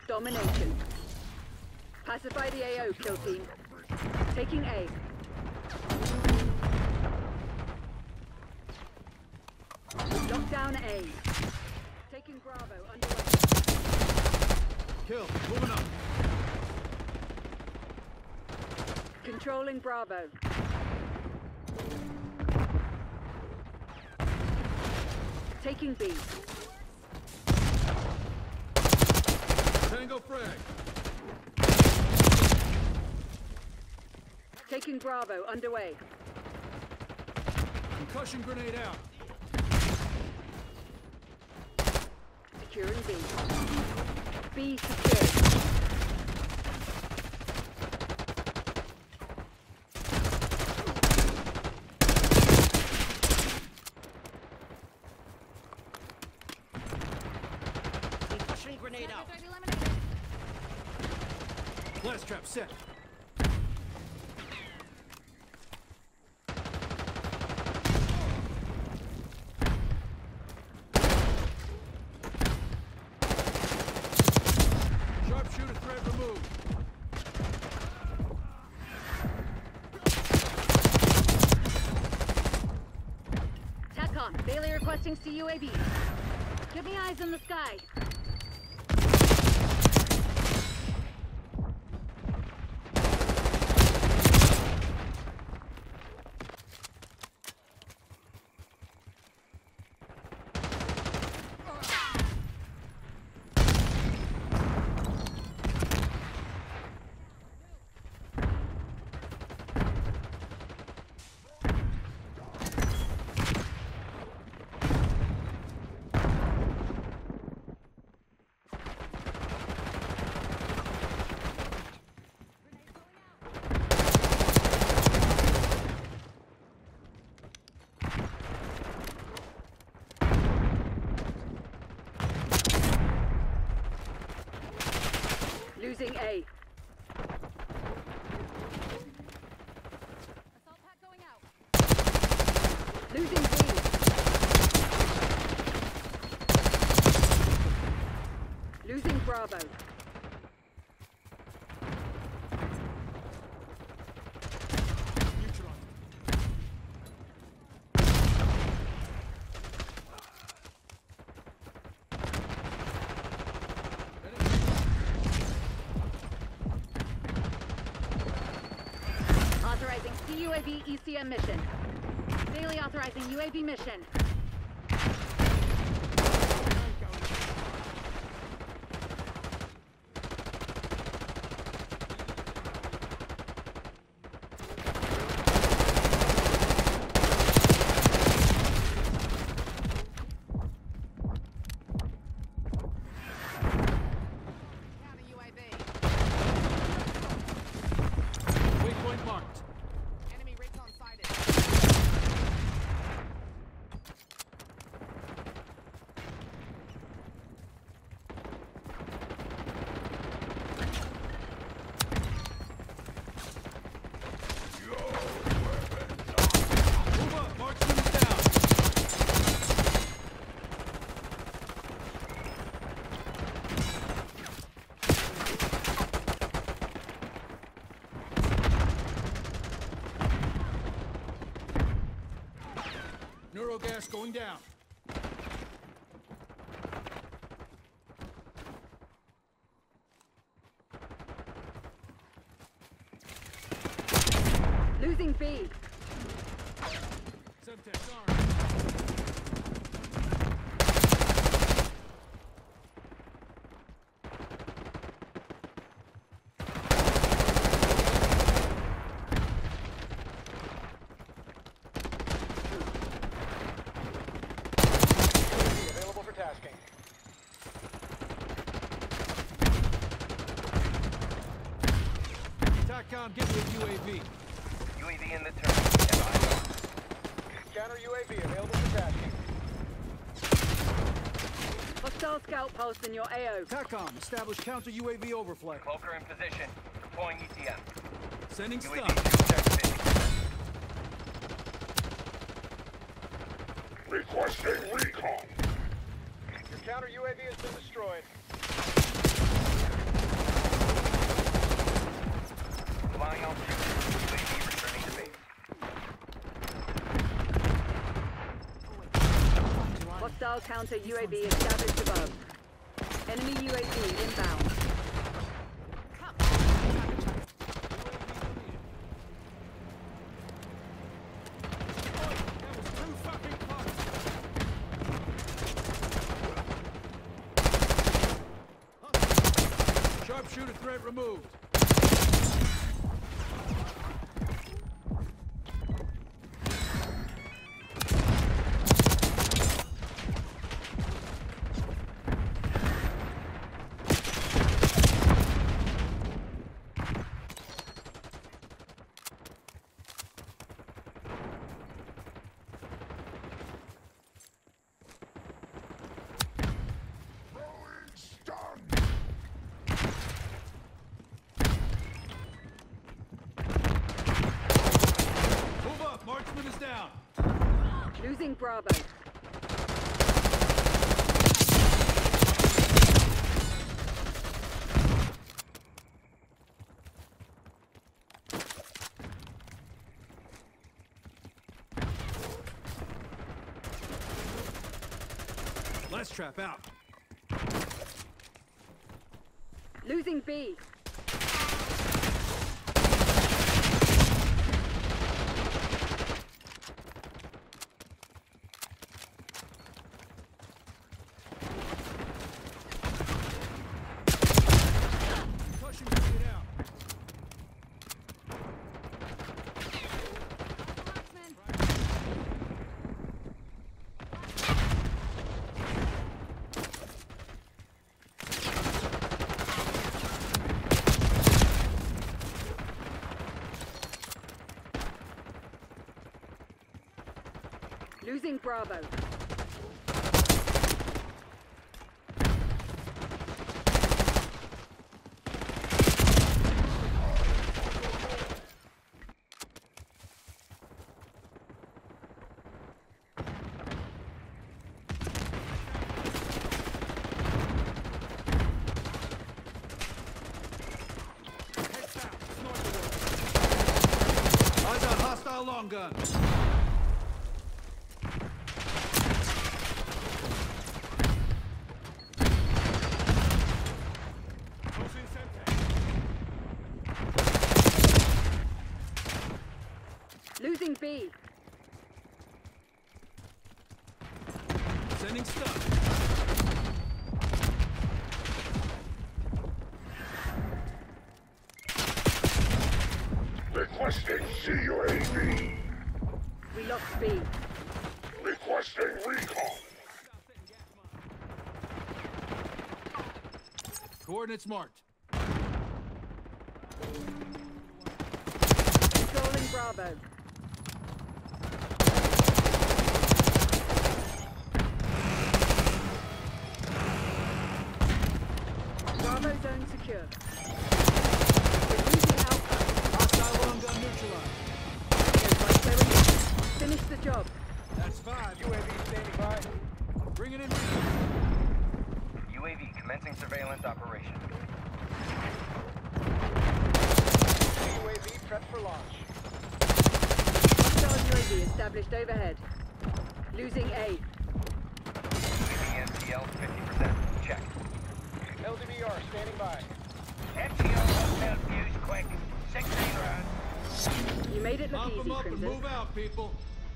Domination. Pacify the AO, kill team. Taking A. Lock down A. Taking Bravo, underway. Kill, moving up. Controlling Bravo. Taking B. Tango frag. Taking Bravo, underway. Concussion grenade out. Securing B. B secured. Concussion grenade out. Blast trap set. Sharpshooter threat removed. TACCOM, Bailey requesting CUAV. Give me eyes in the sky. Losing A. Assault pack going out. Losing B. Losing Bravo. Neutral. Authorizing CUAV ECM mission. Daily authorizing UAV mission. Counter UAV. Waypoint marked. Enemy recon sighted. Move up. Marksman is down. Neurogas going down. Losing B. Semtex armed. Available for tasking. TACCOM, get with UAV. UAV in the turret. Stand by. Counter UAV available for tasking. Hostile scout post in your AO. TACCOM, establish counter UAV overflight. Cloaker in position. Deploying ECM. Sending UAV stun. fuel check busy. Requesting recon. Your counter UAV has been destroyed. Counter UAV established above. Enemy UAV inbound. That was too fucking close. Sharpshooter threat removed. Move up, marksman is down. Losing Bravo. Let's trap out. Losing B. Pushing grenade out. Losing Bravo. Head south. Sniper work. Eyes on hostile long gun. Closing center. Losing B. Sending stun. Requesting CUAV. We lost B. Requesting recon. Coordinates marked. Controlling Bravo. Bravo zone secure. We're losing Alpha. Hostile long gun neutralized. Here's my clearing. Finish the job. That's 5. UAV standing by. Bring it in. UAV commencing surveillance operation. UAV prepped for launch. Hostile UAV established overhead. Losing A. UAV NCL 50%. Check. LDBR standing by. NCL hostile fuse quick. 16 rounds. You made it look Mop them easy, up and Crimson. move out, people.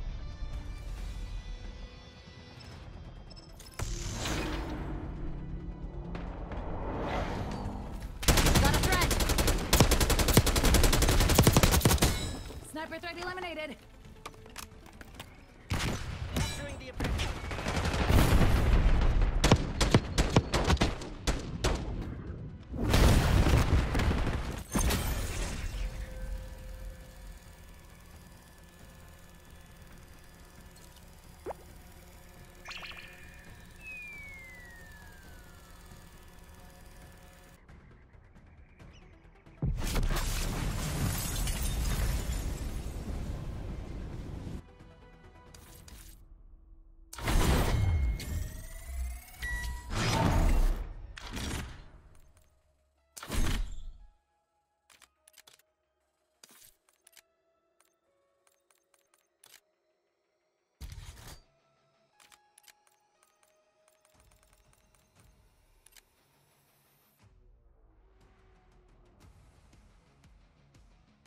Got a threat! Sniper threat eliminated.